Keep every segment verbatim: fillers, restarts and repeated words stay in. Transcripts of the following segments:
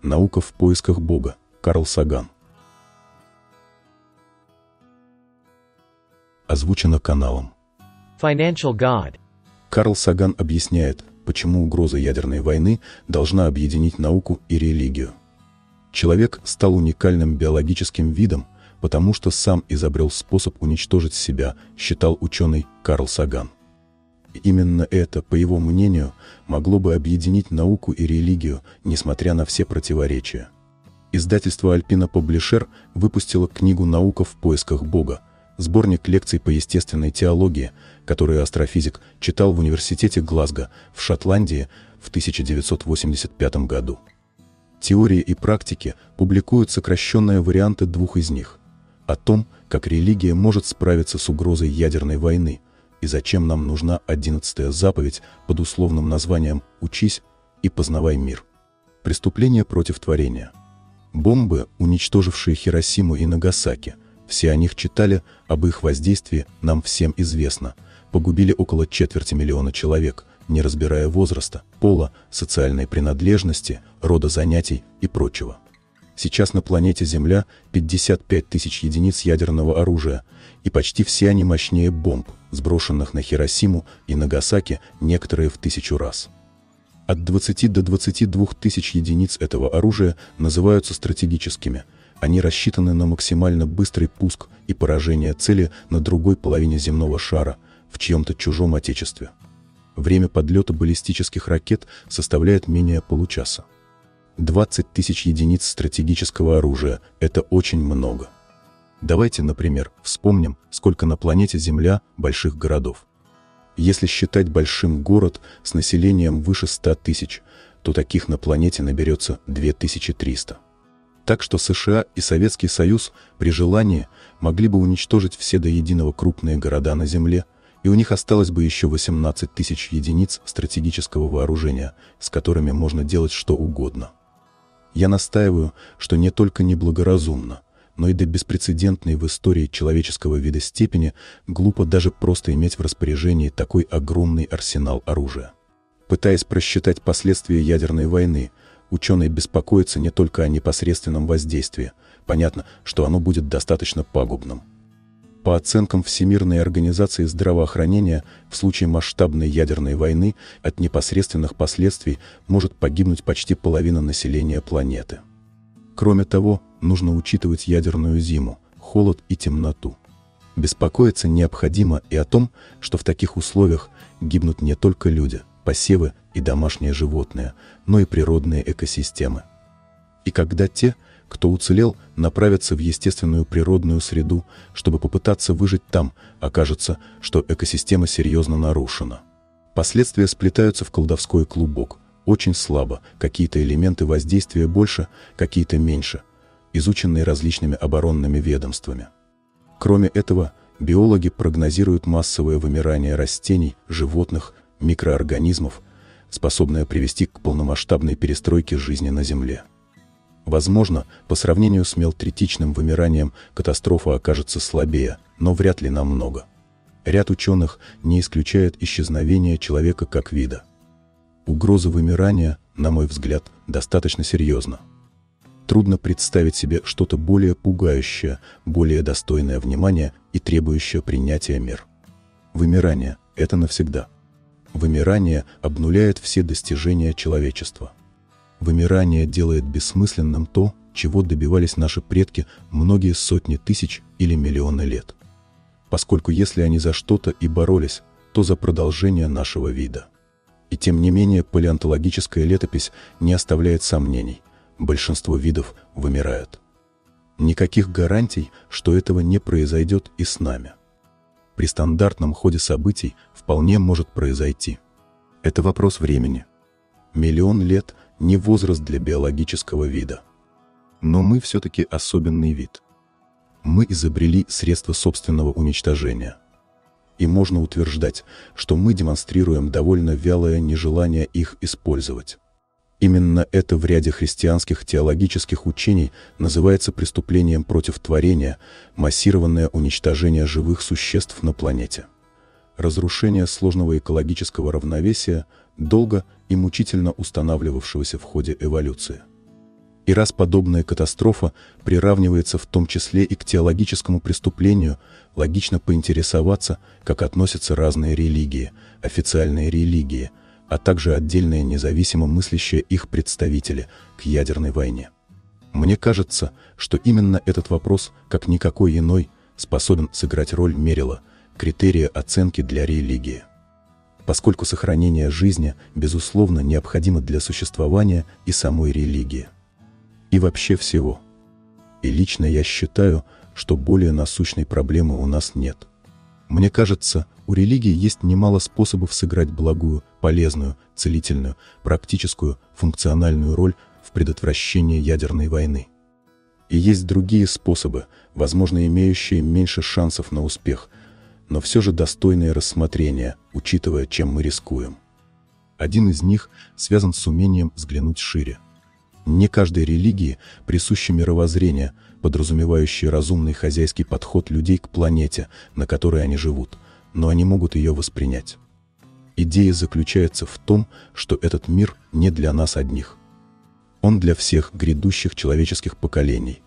Наука в поисках Бога. Карл Саган. Озвучено каналом Financial God. Карл Саган объясняет, почему угроза ядерной войны должна объединить науку и религию. Человек стал уникальным биологическим видом, потому что сам изобрел способ уничтожить себя, считал ученый Карл Саган. И именно это, по его мнению, могло бы объединить науку и религию, несмотря на все противоречия. Издательство Alpina Publisher выпустило книгу «Наука в поисках Бога», сборник лекций по естественной теологии, который астрофизик читал в университете Глазго в Шотландии в тысяча девятьсот восемьдесят пятом году. Теории и практики публикуют сокращенные варианты двух из них – о том, как религия может справиться с угрозой ядерной войны и зачем нам нужна одиннадцатая заповедь под условным названием «Учись и познавай мир». Преступление против творения. Бомбы, уничтожившие Хиросиму и Нагасаки, все о них читали, об их воздействии нам всем известно, погубили около четверти миллиона человек, не разбирая возраста, пола, социальной принадлежности, рода занятий и прочего. Сейчас на планете Земля пятьдесят пять тысяч единиц ядерного оружия, и почти все они мощнее бомб, сброшенных на Хиросиму и Нагасаки, некоторые в тысячу раз. От двадцати до двадцати двух тысяч единиц этого оружия называются стратегическими. Они рассчитаны на максимально быстрый пуск и поражение цели на другой половине земного шара, в чьем-то чужом отечестве. Время подлета баллистических ракет составляет менее получаса. двадцать тысяч единиц стратегического оружия – это очень много. Давайте, например, вспомним, сколько на планете Земля больших городов. Если считать большим город с населением выше ста тысяч, то таких на планете наберется две тысячи триста. Так что США и Советский Союз при желании могли бы уничтожить все до единого крупные города на Земле, и у них осталось бы еще восемнадцать тысяч единиц стратегического вооружения, с которыми можно делать что угодно. Я настаиваю, что не только неблагоразумно, но и до беспрецедентной в истории человеческого вида степени глупо даже просто иметь в распоряжении такой огромный арсенал оружия. Пытаясь просчитать последствия ядерной войны, ученые беспокоятся не только о непосредственном воздействии, понятно, что оно будет достаточно пагубным. По оценкам Всемирной организации здравоохранения, в случае масштабной ядерной войны от непосредственных последствий может погибнуть почти половина населения планеты. Кроме того, нужно учитывать ядерную зиму, холод и темноту. Беспокоиться необходимо и о том, что в таких условиях гибнут не только люди, посевы и домашние животные, но и природные экосистемы. И когда те, кто уцелел, направятся в естественную природную среду, чтобы попытаться выжить там, окажется, что экосистема серьезно нарушена. Последствия сплетаются в колдовской клубок, очень слабо, какие-то элементы воздействия больше, какие-то меньше, изученные различными оборонными ведомствами. Кроме этого, биологи прогнозируют массовое вымирание растений, животных, микроорганизмов, способное привести к полномасштабной перестройке жизни на Земле. Возможно, по сравнению с мелтритичным вымиранием катастрофа окажется слабее, но вряд ли намного. Ряд ученых не исключает исчезновение человека как вида. Угроза вымирания, на мой взгляд, достаточно серьезна. Трудно представить себе что-то более пугающее, более достойное внимания и требующее принятия мер. Вымирание – это навсегда. Вымирание обнуляет все достижения человечества. Вымирание делает бессмысленным то, чего добивались наши предки многие сотни тысяч или миллионы лет. Поскольку если они за что-то и боролись, то за продолжение нашего вида. И тем не менее палеонтологическая летопись не оставляет сомнений. Большинство видов вымирают. Никаких гарантий, что этого не произойдет и с нами. При стандартном ходе событий вполне может произойти. Это вопрос времени. Миллион лет – не возраст для биологического вида. Но мы все-таки особенный вид. Мы изобрели средства собственного уничтожения. И можно утверждать, что мы демонстрируем довольно вялое нежелание их использовать. Именно это в ряде христианских теологических учений называется преступлением против творения, массированное уничтожение живых существ на планете. Разрушение сложного экологического равновесия, долго и мучительно устанавливавшегося в ходе эволюции. И раз подобная катастрофа приравнивается в том числе и к теологическому преступлению, логично поинтересоваться, как относятся разные религии, официальные религии, а также отдельные независимо мыслящие их представители к ядерной войне. Мне кажется, что именно этот вопрос, как никакой иной, способен сыграть роль мерила, критерия оценки для религии. Поскольку сохранение жизни, безусловно, необходимо для существования и самой религии. И вообще всего. И лично я считаю, что более насущной проблемы у нас нет. Мне кажется, у религии есть немало способов сыграть благую, полезную, целительную, практическую, функциональную роль в предотвращении ядерной войны. И есть другие способы, возможно, имеющие меньше шансов на успех, но все же достойные рассмотрения, учитывая, чем мы рискуем. Один из них связан с умением взглянуть шире. Не каждой религии присуще мировоззрение, подразумевающее разумный хозяйский подход людей к планете, на которой они живут, но они могут ее воспринять. Идея заключается в том, что этот мир не для нас одних. Он для всех грядущих человеческих поколений.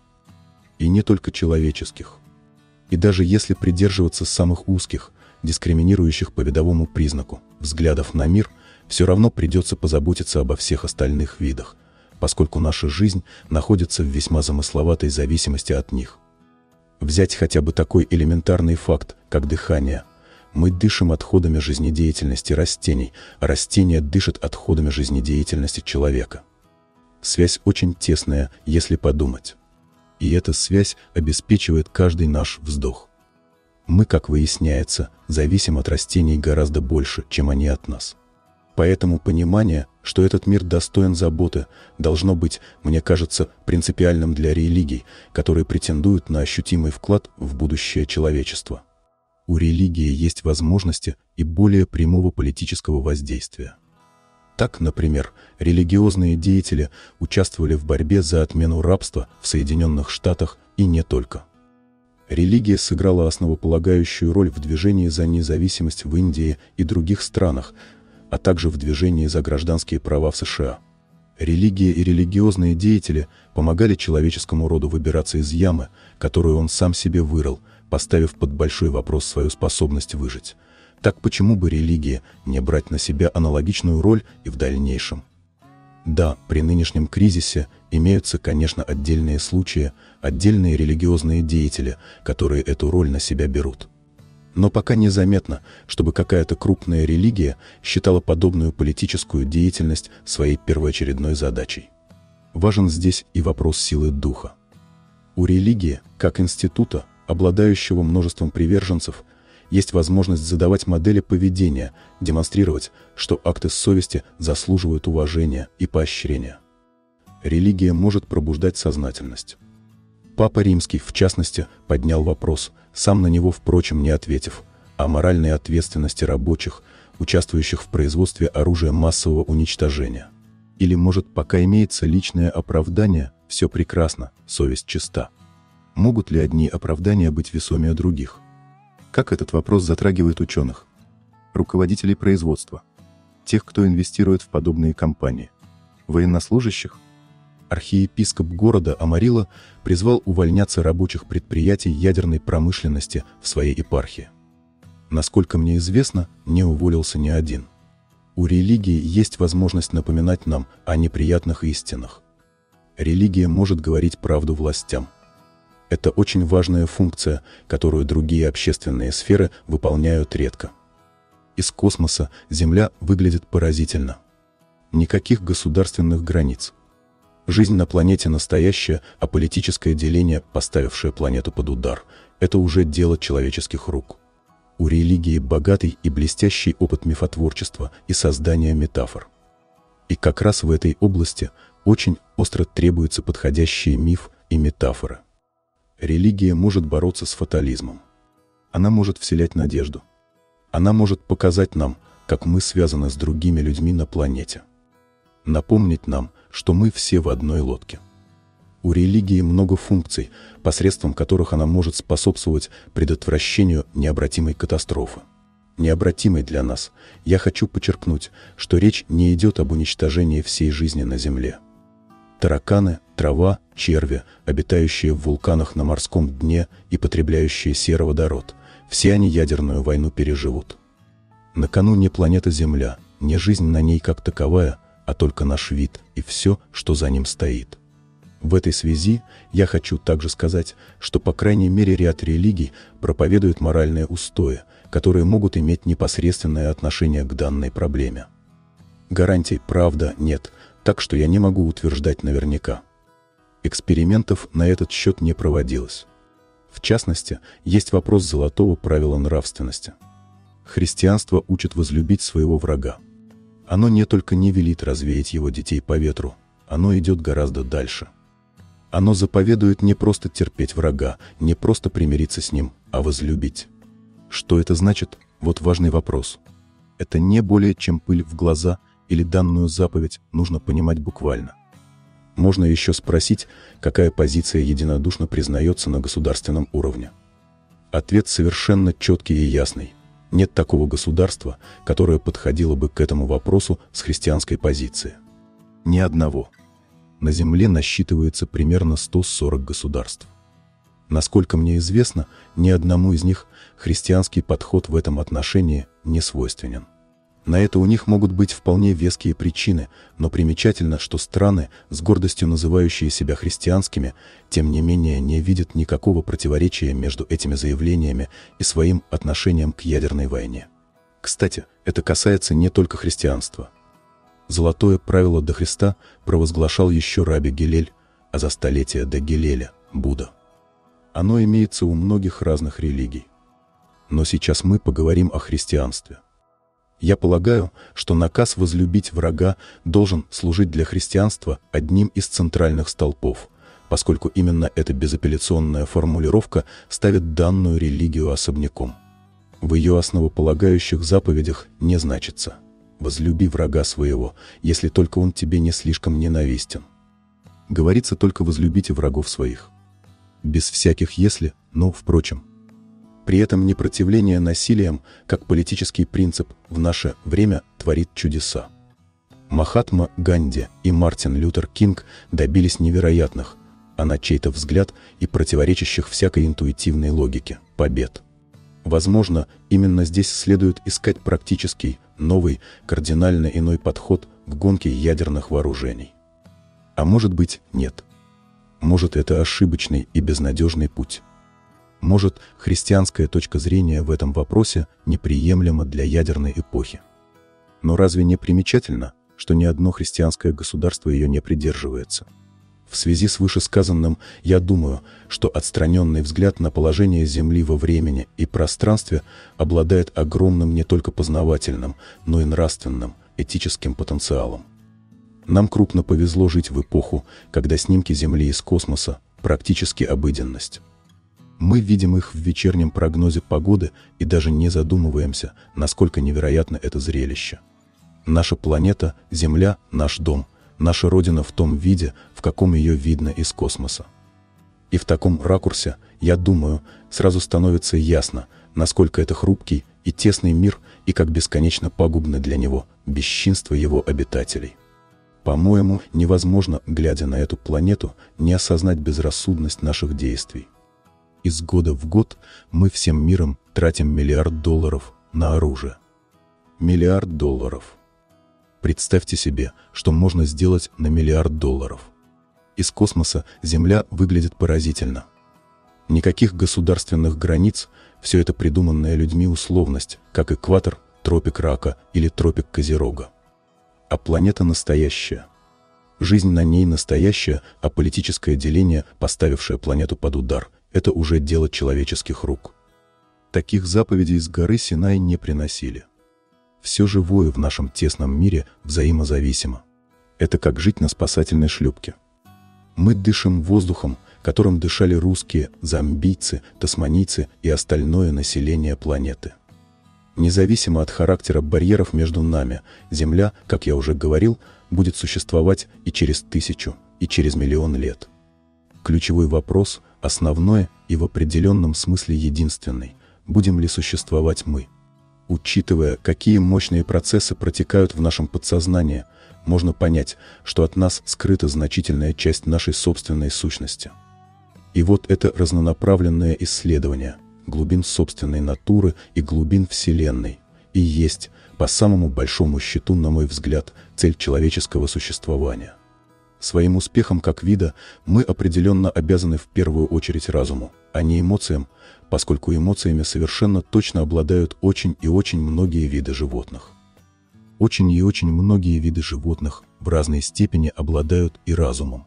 И не только человеческих. И даже если придерживаться самых узких, дискриминирующих по видовому признаку, взглядов на мир, все равно придется позаботиться обо всех остальных видах, поскольку наша жизнь находится в весьма замысловатой зависимости от них. Взять хотя бы такой элементарный факт, как дыхание. Мы дышим отходами жизнедеятельности растений, а растения дышат отходами жизнедеятельности человека. Связь очень тесная, если подумать. И эта связь обеспечивает каждый наш вздох. Мы, как выясняется, зависим от растений гораздо больше, чем они от нас. Поэтому понимание, что этот мир достоин заботы, должно быть, мне кажется, принципиальным для религий, которые претендуют на ощутимый вклад в будущее человечества. У религии есть возможности и более прямого политического воздействия. Так, например, религиозные деятели участвовали в борьбе за отмену рабства в Соединенных Штатах и не только. Религия сыграла основополагающую роль в движении за независимость в Индии и других странах, а также в движении за гражданские права в США. Религия и религиозные деятели помогали человеческому роду выбираться из ямы, которую он сам себе вырыл, поставив под большой вопрос свою способность выжить. Так почему бы религии не брать на себя аналогичную роль и в дальнейшем? Да, при нынешнем кризисе имеются, конечно, отдельные случаи, отдельные религиозные деятели, которые эту роль на себя берут. Но пока незаметно, чтобы какая-то крупная религия считала подобную политическую деятельность своей первоочередной задачей. Важен здесь и вопрос силы духа. У религии, как института, обладающего множеством приверженцев, есть возможность задавать модели поведения, демонстрировать, что акты совести заслуживают уважения и поощрения. Религия может пробуждать сознательность. Папа Римский, в частности, поднял вопрос, сам на него, впрочем, не ответив, о моральной ответственности рабочих, участвующих в производстве оружия массового уничтожения. Или, может, пока имеется личное оправдание, все прекрасно, совесть чиста. Могут ли одни оправдания быть весомее других? Как этот вопрос затрагивает ученых, руководителей производства, тех, кто инвестирует в подобные компании, военнослужащих? Архиепископ города Амарилла призвал увольняться рабочих предприятий ядерной промышленности в своей епархии. Насколько мне известно, не уволился ни один. У религии есть возможность напоминать нам о неприятных истинах. Религия может говорить правду властям. Это очень важная функция, которую другие общественные сферы выполняют редко. Из космоса Земля выглядит поразительно. Никаких государственных границ. Жизнь на планете настоящая, а политическое деление, поставившее планету под удар, это уже дело человеческих рук. У религии богатый и блестящий опыт мифотворчества и создания метафор. И как раз в этой области очень остро требуется подходящий миф и метафоры. Религия может бороться с фатализмом. Она может вселять надежду. Она может показать нам, как мы связаны с другими людьми на планете. Напомнить нам, что мы все в одной лодке. У религии много функций, посредством которых она может способствовать предотвращению необратимой катастрофы. Необратимой для нас, я хочу подчеркнуть, что речь не идет об уничтожении всей жизни на Земле. Тараканы, трава, черви, обитающие в вулканах на морском дне и потребляющие сероводород. Все они ядерную войну переживут. На кону не планета Земля, не жизнь на ней как таковая, а только наш вид и все, что за ним стоит. В этой связи я хочу также сказать, что по крайней мере ряд религий проповедуют моральные устои, которые могут иметь непосредственное отношение к данной проблеме. Гарантий, правда, нет, так что я не могу утверждать наверняка. Экспериментов на этот счет не проводилось. В частности, есть вопрос золотого правила нравственности. Христианство учит возлюбить своего врага. Оно не только не велит развеять его детей по ветру, оно идет гораздо дальше. Оно заповедует не просто терпеть врага, не просто примириться с ним, а возлюбить. Что это значит? Вот важный вопрос. Это не более чем пыль в глаза, или данную заповедь нужно понимать буквально. Можно еще спросить, какая позиция единодушно признается на государственном уровне. Ответ совершенно четкий и ясный. Нет такого государства, которое подходило бы к этому вопросу с христианской позиции. Ни одного. На Земле насчитывается примерно сто сорок государств. Насколько мне известно, ни одному из них христианский подход в этом отношении не свойственен. На это у них могут быть вполне веские причины, но примечательно, что страны, с гордостью называющие себя христианскими, тем не менее не видят никакого противоречия между этими заявлениями и своим отношением к ядерной войне. Кстати, это касается не только христианства. Золотое правило до Христа провозглашал еще раби Гилель, а за столетия до Гилеля – Будда. Оно имеется у многих разных религий. Но сейчас мы поговорим о христианстве. Я полагаю, что наказ возлюбить врага должен служить для христианства одним из центральных столпов, поскольку именно эта безапелляционная формулировка ставит данную религию особняком. В ее основополагающих заповедях не значится «возлюби врага своего, если только он тебе не слишком ненавистен». Говорится только «возлюбите врагов своих». Без всяких «если», но, впрочем. При этом непротивление насилием, как политический принцип, в наше время творит чудеса. Махатма Ганди и Мартин Лютер Кинг добились невероятных, а на чей-то взгляд и противоречащих всякой интуитивной логике, побед. Возможно, именно здесь следует искать практический, новый, кардинально иной подход к гонке ядерных вооружений. А может быть, нет. Может, это ошибочный и безнадежный путь. Может, христианская точка зрения в этом вопросе неприемлема для ядерной эпохи. Но разве не примечательно, что ни одно христианское государство ее не придерживается? В связи с вышесказанным, я думаю, что отстраненный взгляд на положение Земли во времени и пространстве обладает огромным не только познавательным, но и нравственным, этическим потенциалом. Нам крупно повезло жить в эпоху, когда снимки Земли из космоса – практически обыденность. Мы видим их в вечернем прогнозе погоды и даже не задумываемся, насколько невероятно это зрелище. Наша планета, Земля, наш дом, наша Родина в том виде, в каком ее видно из космоса. И в таком ракурсе, я думаю, сразу становится ясно, насколько это хрупкий и тесный мир и как бесконечно пагубно для него бесчинство его обитателей. По-моему, невозможно, глядя на эту планету, не осознать безрассудность наших действий. Из года в год мы всем миром тратим миллиард долларов на оружие. Миллиард долларов. Представьте себе, что можно сделать на миллиард долларов. Из космоса Земля выглядит поразительно. Никаких государственных границ, все это придуманная людьми условность, как экватор, тропик Рака или тропик Козерога. А планета настоящая. Жизнь на ней настоящая, а политическое деление, поставившее планету под удар, это уже дело человеческих рук. Таких заповедей с горы Синай не приносили. Все живое в нашем тесном мире взаимозависимо. Это как жить на спасательной шлюпке. Мы дышим воздухом, которым дышали русские, замбийцы, тасманийцы и остальное население планеты. Независимо от характера барьеров между нами, Земля, как я уже говорил, будет существовать и через тысячу, и через миллион лет. Ключевой вопрос, основной и в определенном смысле единственный – будем ли существовать мы? Учитывая, какие мощные процессы протекают в нашем подсознании, можно понять, что от нас скрыта значительная часть нашей собственной сущности. И вот это разнонаправленное исследование глубин собственной натуры и глубин Вселенной и есть, по самому большому счету, на мой взгляд, цель человеческого существования. Своим успехом как вида мы определенно обязаны в первую очередь разуму, а не эмоциям, поскольку эмоциями совершенно точно обладают очень и очень многие виды животных. Очень и очень многие виды животных в разной степени обладают и разумом.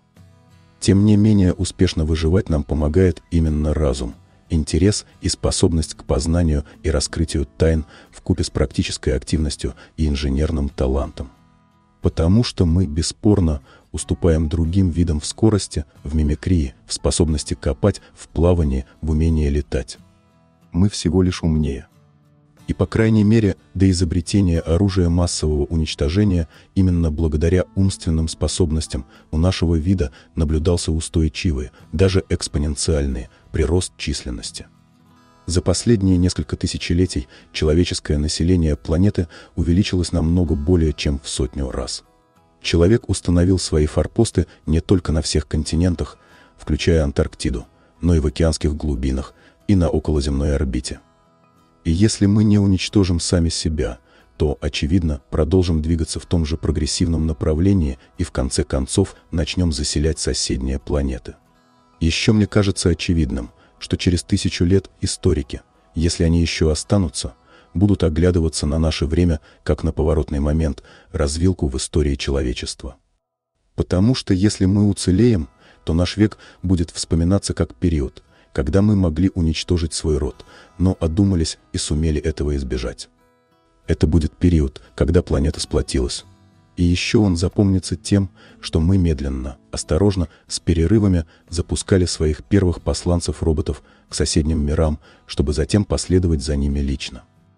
Тем не менее, успешно выживать нам помогает именно разум, интерес и способность к познанию и раскрытию тайн вкупе с практической активностью и инженерным талантом. Потому что мы, бесспорно, уступаем другим видам в скорости, в мимикрии, в способности копать, в плавании, в умении летать. Мы всего лишь умнее. И, по крайней мере, до изобретения оружия массового уничтожения именно благодаря умственным способностям у нашего вида наблюдался устойчивый, даже экспоненциальный прирост численности. За последние несколько тысячелетий человеческое население планеты увеличилось намного более чем в сотню раз. Человек установил свои форпосты не только на всех континентах, включая Антарктиду, но и в океанских глубинах и на околоземной орбите. И если мы не уничтожим сами себя, то, очевидно, продолжим двигаться в том же прогрессивном направлении и в конце концов начнем заселять соседние планеты. Еще мне кажется очевидным, что через тысячу лет историки, если они еще останутся, будут оглядываться на наше время как на поворотный момент, развилку в истории человечества. Потому что если мы уцелеем, то наш век будет вспоминаться как период, когда мы могли уничтожить свой род, но одумались и сумели этого избежать. Это будет период, когда планета сплотилась. И еще он запомнится тем, что мы медленно, осторожно, с перерывами запускали своих первых посланцев-роботов к соседним мирам, чтобы затем последовать за ними лично.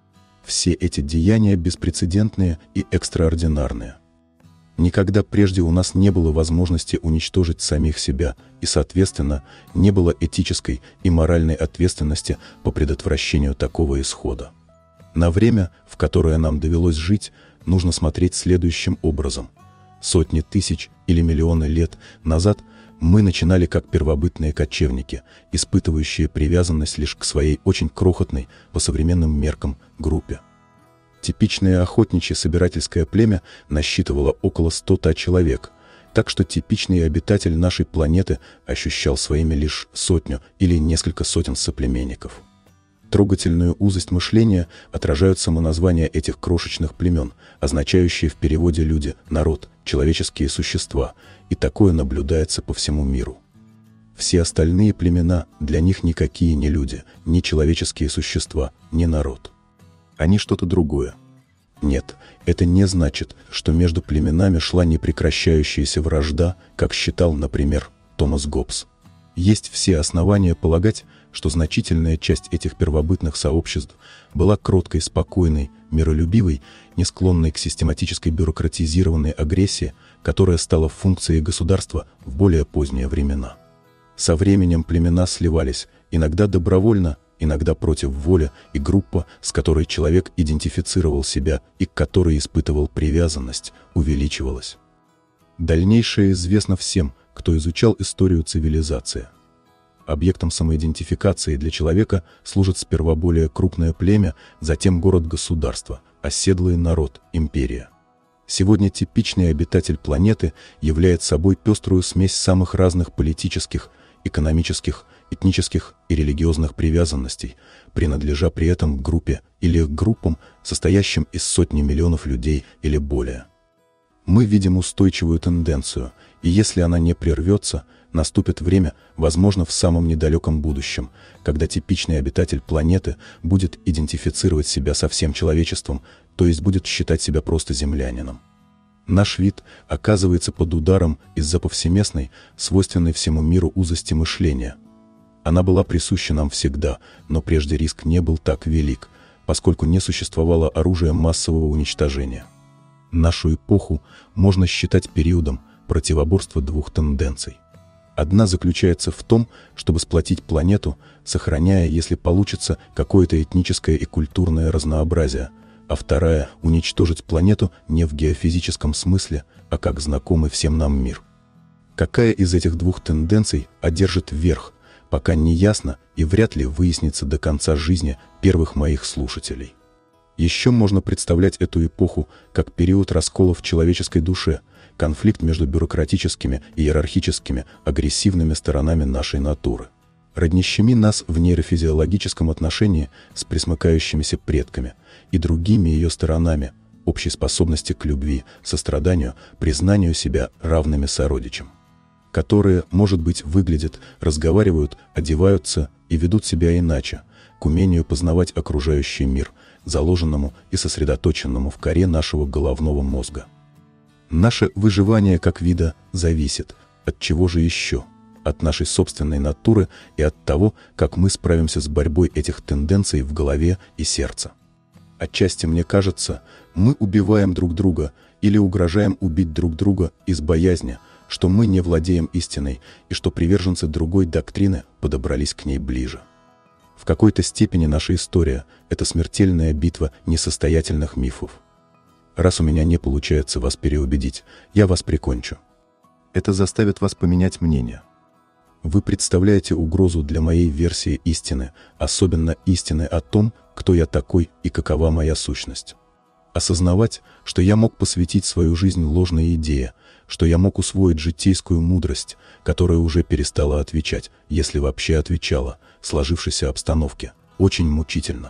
Все эти деяния беспрецедентные и экстраординарные. Никогда прежде у нас не было возможности уничтожить самих себя, и, соответственно, не было этической и моральной ответственности по предотвращению такого исхода. На время, в которое нам довелось жить, нужно смотреть следующим образом. Сотни тысяч или миллионы лет назад мы начинали как первобытные кочевники, испытывающие привязанность лишь к своей очень крохотной, по современным меркам, группе. Типичное охотничье собирательское племя насчитывало около ста человек, так что типичный обитатель нашей планеты ощущал своими лишь сотню или несколько сотен соплеменников. Трогательную узость мышления отражают самоназвания этих крошечных племен, означающие в переводе «люди», «народ», «человеческие существа», и такое наблюдается по всему миру. Все остальные племена для них никакие не люди, не человеческие существа, не народ. Они что-то другое. Нет, это не значит, что между племенами шла непрекращающаяся вражда, как считал, например, Томас Гоббс. Есть все основания полагать, что значительная часть этих первобытных сообществ была кроткой, спокойной, миролюбивой, не склонной к систематической бюрократизированной агрессии, которая стала функцией государства в более поздние времена. Со временем племена сливались, иногда добровольно, иногда против воли, и группа, с которой человек идентифицировал себя и к которой испытывал привязанность, увеличивалась. Дальнейшее известно всем, кто изучал историю цивилизации. Объектом самоидентификации для человека служит сперва более крупное племя, затем город-государство, оседлый народ, империя. Сегодня типичный обитатель планеты является собой пеструю смесь самых разных политических, экономических, этнических и религиозных привязанностей, принадлежа при этом к группе или к группам, состоящим из сотни миллионов людей или более. Мы видим устойчивую тенденцию, и если она не прервется, наступит время, возможно, в самом недалеком будущем, когда типичный обитатель планеты будет идентифицировать себя со всем человечеством, то есть будет считать себя просто землянином. Наш вид оказывается под ударом из-за повсеместной, свойственной всему миру узости мышления. Она была присуща нам всегда, но прежде риск не был так велик, поскольку не существовало оружия массового уничтожения. Нашу эпоху можно считать периодом противоборства двух тенденций. Одна заключается в том, чтобы сплотить планету, сохраняя, если получится, какое-то этническое и культурное разнообразие, а вторая – уничтожить планету не в геофизическом смысле, а как знакомый всем нам мир. Какая из этих двух тенденций одержит верх, пока не ясно и вряд ли выяснится до конца жизни первых моих слушателей. Еще можно представлять эту эпоху как период раскола в человеческой душе, конфликт между бюрократическими и иерархическими агрессивными сторонами нашей натуры, роднящими нас в нейрофизиологическом отношении с пресмыкающимися предками и другими ее сторонами, общей способности к любви, состраданию, признанию себя равными сородичам, которые, может быть, выглядят, разговаривают, одеваются и ведут себя иначе, к умению познавать окружающий мир, заложенному и сосредоточенному в коре нашего головного мозга. Наше выживание как вида зависит от чего же еще? От нашей собственной натуры и от того, как мы справимся с борьбой этих тенденций в голове и сердце. Отчасти, мне кажется, мы убиваем друг друга или угрожаем убить друг друга из боязни, что мы не владеем истиной и что приверженцы другой доктрины подобрались к ней ближе. В какой-то степени наша история – это смертельная битва несостоятельных мифов. Раз у меня не получается вас переубедить, я вас прикончу. Это заставит вас поменять мнение. Вы представляете угрозу для моей версии истины, особенно истины о том, кто я такой и какова моя сущность. Осознавать, что я мог посвятить свою жизнь ложной идее, что я мог усвоить житейскую мудрость, которая уже перестала отвечать, если вообще отвечала, сложившейся обстановке, очень мучительно.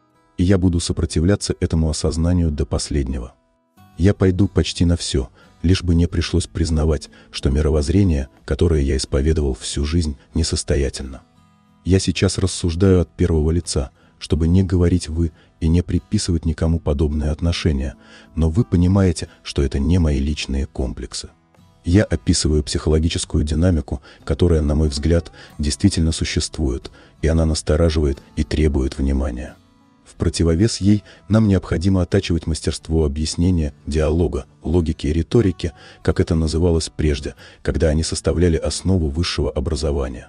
И я буду сопротивляться этому осознанию до последнего. Я пойду почти на все, лишь бы не пришлось признавать, что мировоззрение, которое я исповедовал всю жизнь, несостоятельно. Я сейчас рассуждаю от первого лица, чтобы не говорить «вы» и не приписывать никому подобные отношения, но вы понимаете, что это не мои личные комплексы. Я описываю психологическую динамику, которая, на мой взгляд, действительно существует, и она настораживает и требует внимания. В противовес ей нам необходимо оттачивать мастерство объяснения, диалога, логики и риторики, как это называлось прежде, когда они составляли основу высшего образования.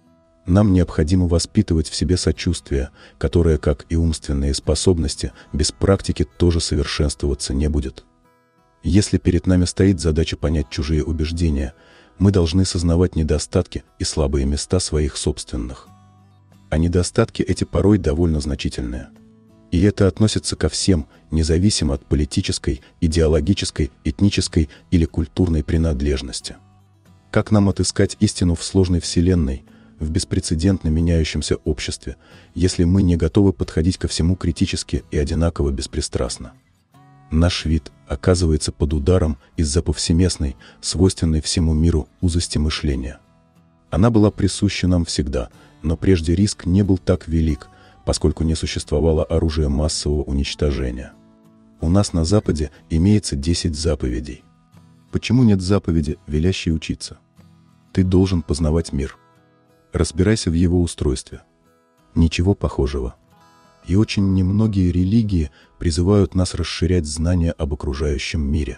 Нам необходимо воспитывать в себе сочувствие, которое, как и умственные способности, без практики тоже совершенствоваться не будет. Если перед нами стоит задача понять чужие убеждения, мы должны сознавать недостатки и слабые места своих собственных. А недостатки эти порой довольно значительные. И это относится ко всем, независимо от политической, идеологической, этнической или культурной принадлежности. Как нам отыскать истину в сложной вселенной, в беспрецедентно меняющемся обществе, если мы не готовы подходить ко всему критически и одинаково беспристрастно? Наш вид оказывается под ударом из-за повсеместной, свойственной всему миру узости мышления. Она была присуща нам всегда, но прежде риск не был так велик, поскольку не существовало оружия массового уничтожения. У нас на Западе имеется десять заповедей. Почему нет заповеди, велящей учиться? Ты должен познавать мир. Разбирайся в его устройстве. Ничего похожего. И очень немногие религии призывают нас расширять знания об окружающем мире.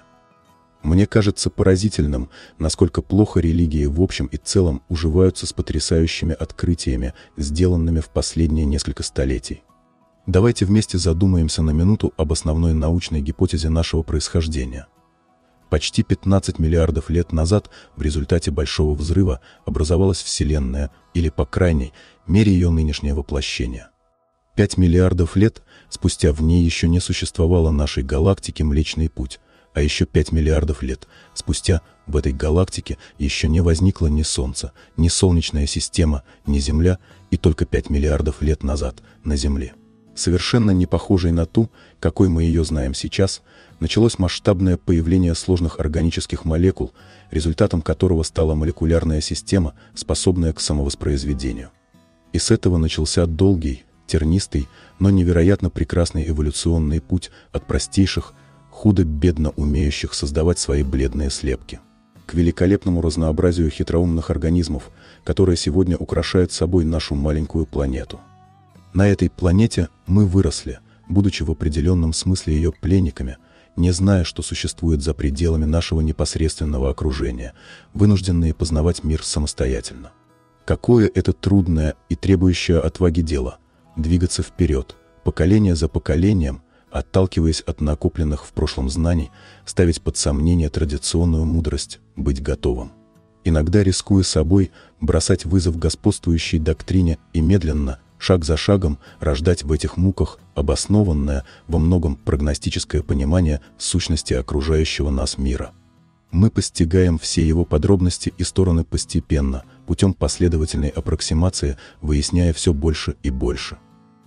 Мне кажется поразительным, насколько плохо религии в общем и целом уживаются с потрясающими открытиями, сделанными в последние несколько столетий. Давайте вместе задумаемся на минуту об основной научной гипотезе нашего происхождения. Почти пятнадцать миллиардов лет назад в результате Большого взрыва образовалась Вселенная, или, по крайней мере, ее нынешнее воплощение. Пять миллиардов лет спустя в ней еще не существовало нашей галактики Млечный Путь, а еще пять миллиардов лет спустя в этой галактике еще не возникло ни Солнце, ни Солнечная система, ни Земля, и только пять миллиардов лет назад на Земле, совершенно не похожей на ту, какой мы ее знаем сейчас, началось масштабное появление сложных органических молекул, результатом которого стала молекулярная система, способная к самовоспроизведению. И с этого начался долгий, тернистый, но невероятно прекрасный эволюционный путь от простейших, худо-бедно умеющих создавать свои бледные слепки, к великолепному разнообразию хитроумных организмов, которые сегодня украшают собой нашу маленькую планету. На этой планете мы выросли, будучи в определенном смысле ее пленниками, не зная, что существует за пределами нашего непосредственного окружения, вынужденные познавать мир самостоятельно. Какое это трудное и требующее отваги дело – двигаться вперед, поколение за поколением, отталкиваясь от накопленных в прошлом знаний, ставить под сомнение традиционную мудрость, быть готовым. Иногда, рискуя собой, бросать вызов господствующей доктрине и медленно, шаг за шагом, рождать в этих муках обоснованное, во многом прогностическое понимание сущности окружающего нас мира. Мы постигаем все его подробности и стороны постепенно, путем последовательной аппроксимации, выясняя все больше и больше.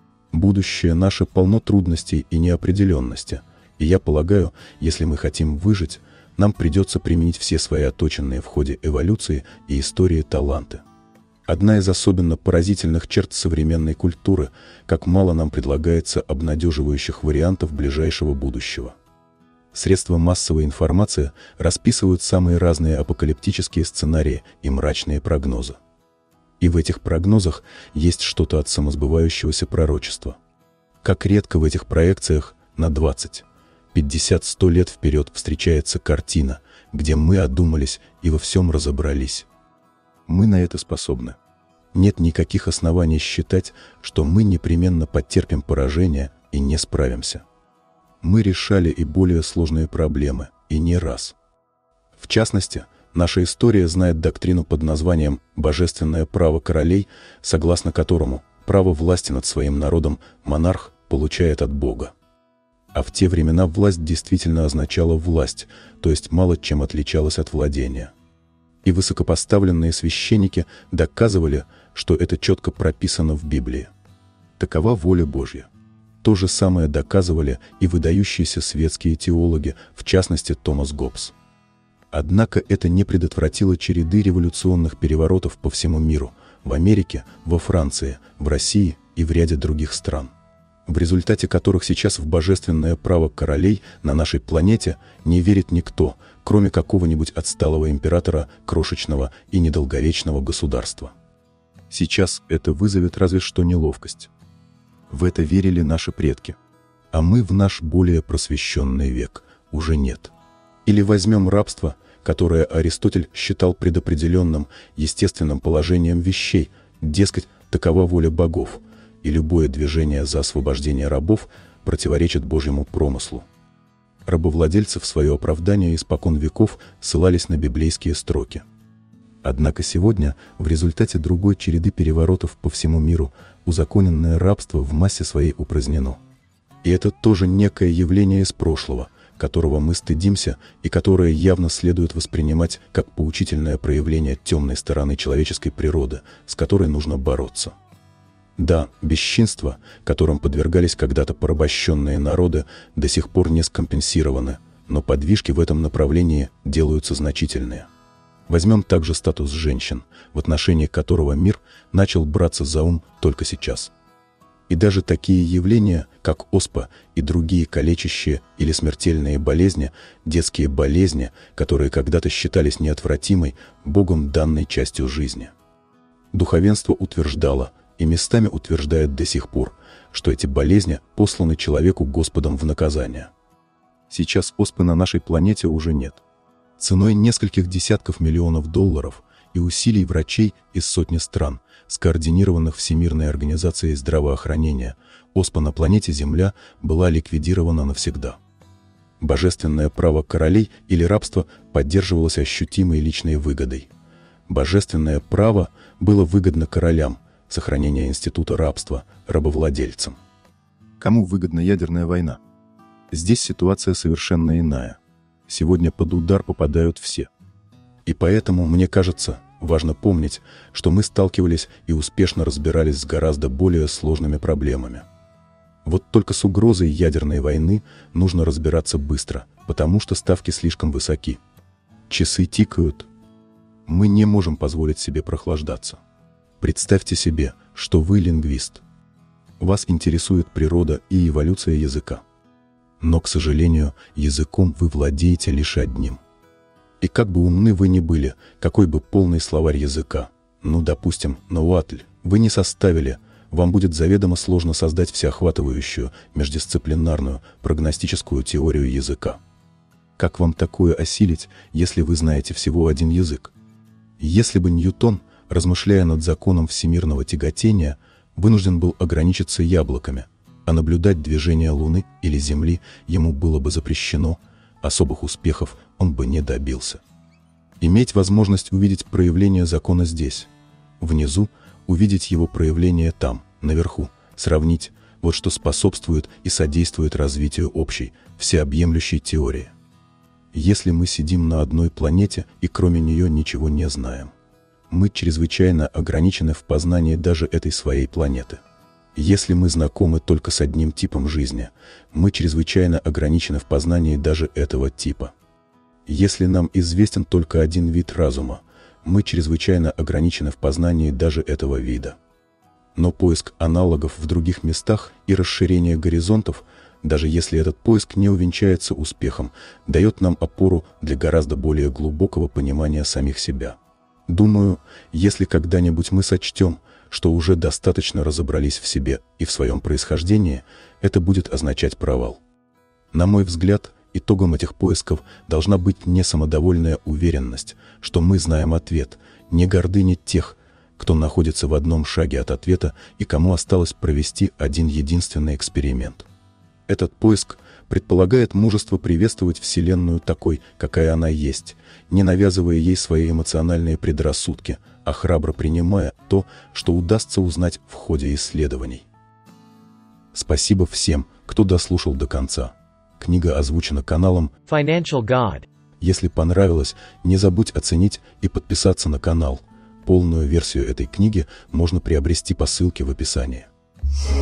Будущее наше полно трудностей и неопределенности, и я полагаю, если мы хотим выжить, нам придется применить все свои отточенные в ходе эволюции и истории таланты. Одна из особенно поразительных черт современной культуры, как мало нам предлагается обнадеживающих вариантов ближайшего будущего. Средства массовой информации расписывают самые разные апокалиптические сценарии и мрачные прогнозы. И в этих прогнозах есть что-то от самосбывающегося пророчества. Как редко в этих проекциях на двадцать, пятьдесят, сто лет вперед встречается картина, где мы одумались и во всем разобрались. Мы на это способны. Нет никаких оснований считать, что мы непременно потерпим поражение и не справимся. Мы решали и более сложные проблемы, и не раз. В частности, наша история знает доктрину под названием «божественное право королей», согласно которому право власти над своим народом монарх получает от Бога. А в те времена власть действительно означала власть, то есть мало чем отличалась от владения. И высокопоставленные священники доказывали, что это четко прописано в Библии. Такова воля Божья. То же самое доказывали и выдающиеся светские теологи, в частности Томас Гоббс. Однако это не предотвратило череды революционных переворотов по всему миру, в Америке, во Франции, в России и в ряде других стран, в результате которых сейчас в божественное право королей на нашей планете не верит никто, кроме какого-нибудь отсталого императора крошечного и недолговечного государства. Сейчас это вызовет разве что неловкость. В это верили наши предки, а мы в наш более просвещенный век уже нет. Или возьмем рабство, которое Аристотель считал предопределенным естественным положением вещей, дескать, такова воля богов, и любое движение за освобождение рабов противоречит Божьему промыслу. Рабовладельцы в свое оправдание испокон веков ссылались на библейские строки. Однако сегодня, в результате другой череды переворотов по всему миру, узаконенное рабство в массе своей упразднено. И это тоже некое явление из прошлого, которого мы стыдимся и которое явно следует воспринимать как поучительное проявление темной стороны человеческой природы, с которой нужно бороться. Да, бесчинства, которым подвергались когда-то порабощенные народы, до сих пор не скомпенсированы, но подвижки в этом направлении делаются значительные. Возьмем также статус женщин, в отношении которого мир начал браться за ум только сейчас. И даже такие явления, как оспа и другие калечащие или смертельные болезни, детские болезни, которые когда-то считались неотвратимой, Богом данной частью жизни. Духовенство утверждало, и местами утверждает до сих пор, что эти болезни посланы человеку Господом в наказание. Сейчас оспы на нашей планете уже нет. Ценой нескольких десятков миллионов долларов и усилий врачей из сотни стран, скоординированных Всемирной организацией здравоохранения, оспа на планете Земля была ликвидирована навсегда. Божественное право королей или рабство поддерживалось ощутимой личной выгодой. Божественное право было выгодно королям, сохранение института рабства рабовладельцам. Кому выгодна ядерная война? Здесь ситуация совершенно иная. Сегодня под удар попадают все. И поэтому, мне кажется, важно помнить, что мы сталкивались и успешно разбирались с гораздо более сложными проблемами. Вот только с угрозой ядерной войны нужно разбираться быстро, потому что ставки слишком высоки. Часы тикают. Мы не можем позволить себе прохлаждаться. Представьте себе, что вы лингвист. Вас интересует природа и эволюция языка. Но, к сожалению, языком вы владеете лишь одним. И как бы умны вы ни были, какой бы полный словарь языка, ну, допустим, науатль, вы не составили, вам будет заведомо сложно создать всеохватывающую, междисциплинарную, прогностическую теорию языка. Как вам такое осилить, если вы знаете всего один язык? Если бы Ньютон, размышляя над законом всемирного тяготения, вынужден был ограничиться яблоками, а наблюдать движение Луны или Земли ему было бы запрещено, особых успехов он бы не добился. Иметь возможность увидеть проявление закона здесь, внизу, увидеть его проявление там, наверху, сравнить – вот что способствует и содействует развитию общей, всеобъемлющей теории. Если мы сидим на одной планете и кроме нее ничего не знаем, мы чрезвычайно ограничены в познании даже этой своей планеты. Если мы знакомы только с одним типом жизни, мы чрезвычайно ограничены в познании даже этого типа. Если нам известен только один вид разума, мы чрезвычайно ограничены в познании даже этого вида. Но поиск аналогов в других местах и расширение горизонтов, даже если этот поиск не увенчается успехом, дает нам опору для гораздо более глубокого понимания самих себя. Думаю, если когда-нибудь мы сочтем, что уже достаточно разобрались в себе и в своем происхождении, это будет означать провал. На мой взгляд, итогом этих поисков должна быть не самодовольная уверенность, что мы знаем ответ, не гордыня тех, кто находится в одном шаге от ответа и кому осталось провести один единственный эксперимент. Этот поиск предполагает мужество приветствовать Вселенную такой, какая она есть, не навязывая ей свои эмоциональные предрассудки, а храбро принимая то, что удастся узнать в ходе исследований. Спасибо всем, кто дослушал до конца. Книга озвучена каналом Financial God. Если понравилось, не забудь оценить и подписаться на канал. Полную версию этой книги можно приобрести по ссылке в описании.